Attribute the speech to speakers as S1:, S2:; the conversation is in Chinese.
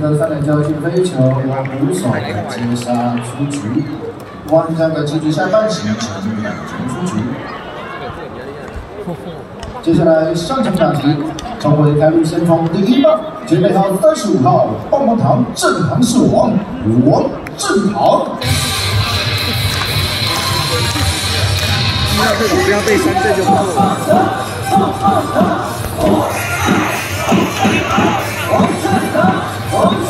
S1: 的3垒交进飞球，由捕手接杀出局。玩家的继续下半形成2球出局。接下来上场打击，成为开路先锋第1棒，准备好35号棒棒糖正堂是王正堂。
S2: 不要被3振就不错了。
S1: 王正堂。